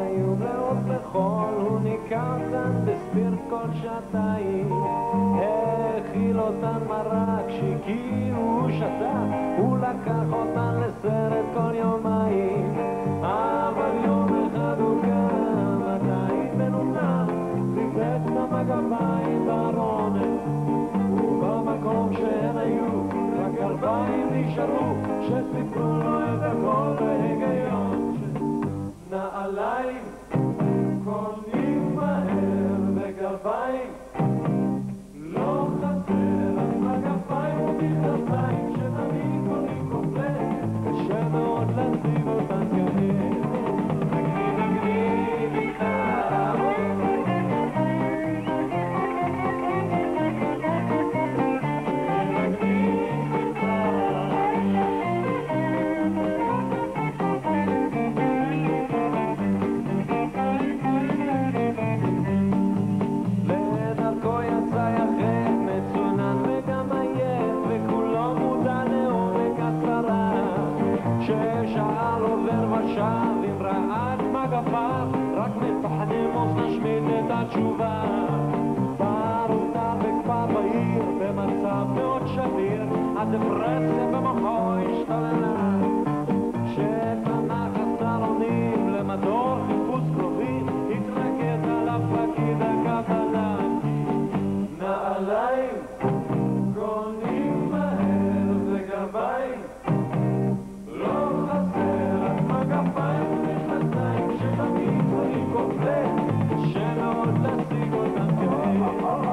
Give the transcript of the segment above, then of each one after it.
מים לאות לחול, הוא ניכר כאן בספיר כל שעתיים, האכיל אותן מרק שיקי הוא שתה, הוא לקח אותן לסרט כל יומיים, אבל יום אחד הוא קם עדיין מנומנם, חיפש את המגפיים בארון, ובמקום שהן היו רק גרביים נשארו, שסיפרו לו את הכל בהיגיון. נעליים קונים מהר וגרביים לא חסר, אז מגפיים ומכנסיים שתמיד קונים קומפלט, קשה מאוד להשיג אותן כהן. נגני גיטרה רק מפחדים אוף נשמיד את התשובה, בערותה בכפר בעיר במצב מאוד שביר, הדפרסיה במוחו השתוללה, שקנה חסר אונים למדור חיפוש קרובים, התרכז עליו פקיד הקבלה. נעליים קונים מהר וגרביים לא חסר, רק מגפיים ומכנסיים שתמיד קונים קומפלט, קשה מאוד להשיג אותם כהן.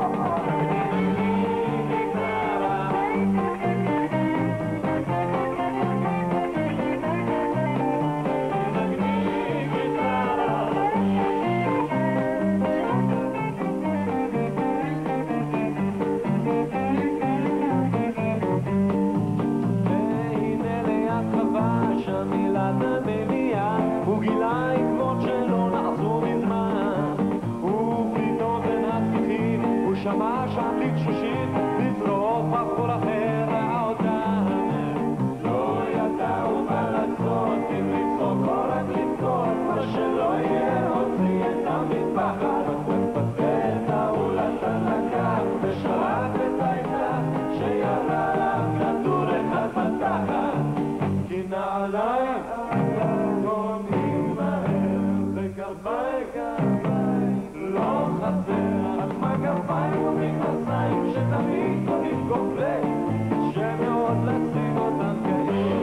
הוא גילה עקבות שלא נחזו מזמן, ופתאום בין השיחים הוא שמע שם לתשושים לזרוק בחור אחר ראה אותם, לא ידעו מה לעשות אם לצחוק או רק לבכות, מה שלא יהיה הוציא את המטפחת, ואת האולתן לקח ושלח את האקדח שירה עליו כדור אחד בתחת, כי נעליים קונים מהר וגרביים לא חסר, אז מגפיים ומכנסיים שתמיד קונים קומפלט, קשה מאוד להשיג אותם כהן.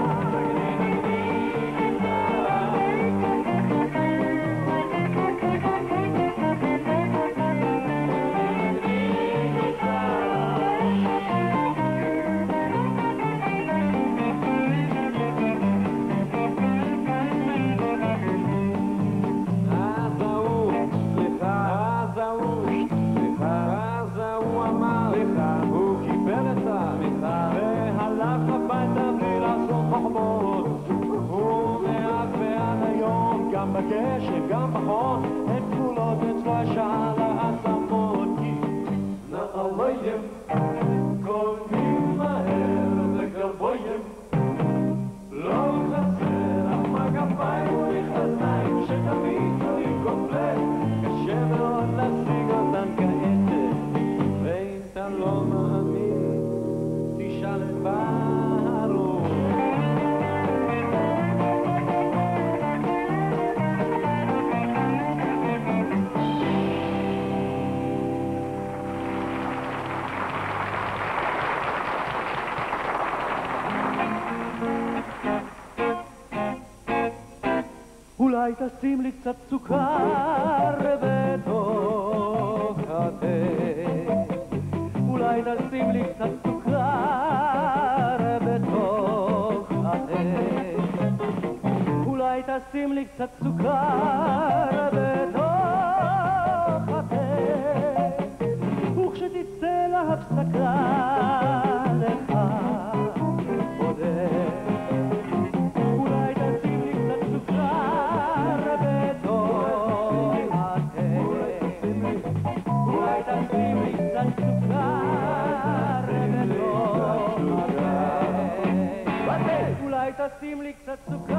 גם בגשם, גם בחון, הן כפולות אצלו השעה לעצמות, כי נעליים קונים מהר וגרביים לא חסר, אך מגפיים ומכנסיים שתמיד קונים קומפלט, קשה מאוד להשיג אותן כעת, ואם אתה לא מאמין תשאל את ברוך. אולי תשים לי קצת סוכר בתוך התה, אולי תשים לי קצת סוכר בתוך התה, אולי תשים לי קצת סוכר בתוך התה, וכשתצא להפסקה לך עודד, אולי תשים לי קצת סוכר בתוך התה, אולי תשים לי קצת סוכר בתוך התה, אולי תשים לי קצת סוכר